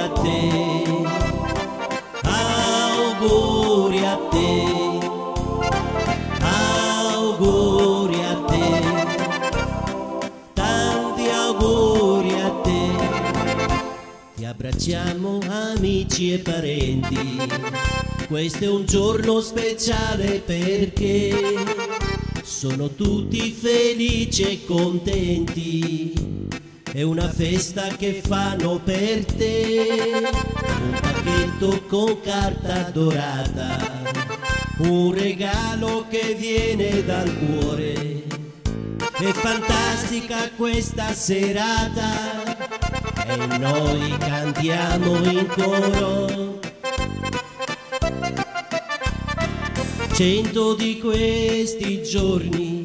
a te, auguri a te, auguri a te, tanti auguri a te. Ti abbracciamo amici e parenti, questo è un giorno speciale perché sono tutti felici e contenti. È una festa che fanno per te, un pacchetto con carta dorata, un regalo che viene dal cuore. È fantastica questa serata e noi cantiamo in coro. 100 di questi giorni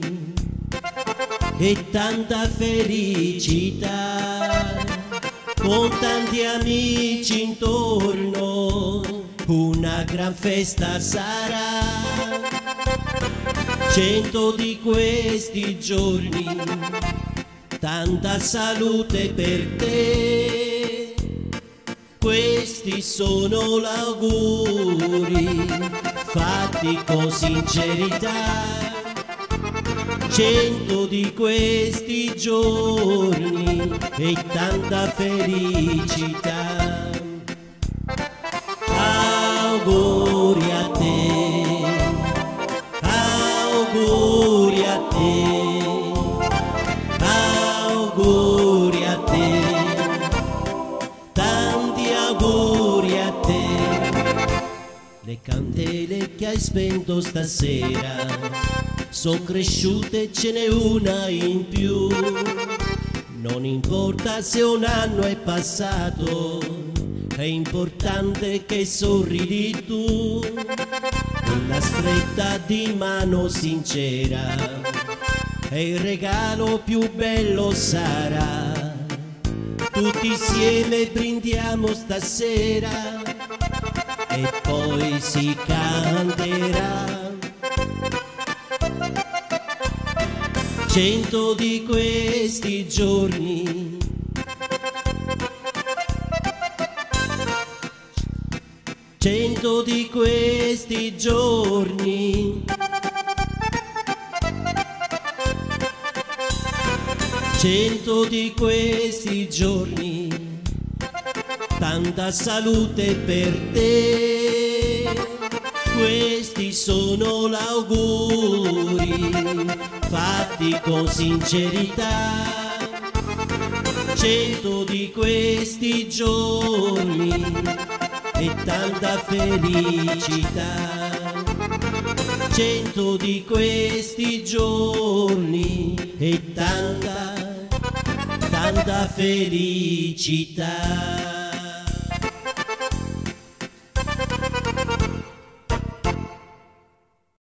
e tanta felicità, con tanti amici intorno, una gran festa sarà. 100 di questi giorni, tanta salute per te. Questi sono l'auguri fatti con sincerità. 100 di questi giorni e tanta felicità. Auguri a te, auguri a te, auguri a te, tanti auguri a te. Le candele che hai spento stasera son cresciute, ce n'è una in più. Non importa se un anno è passato, è importante che sorridi tu. Una stretta di mano sincera e il regalo più bello sarà. Tutti insieme brindiamo stasera e poi si canterà. 100 di questi giorni, 100 di questi giorni, 100 di questi giorni, tanta salute per te. Questi sono l'auguri fatti con sincerità. 100 di questi giorni e tanta felicità. 100 di questi giorni e tanta felicità.